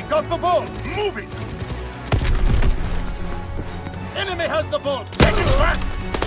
got the ball! Move it! Enemy has the ball! Take it back!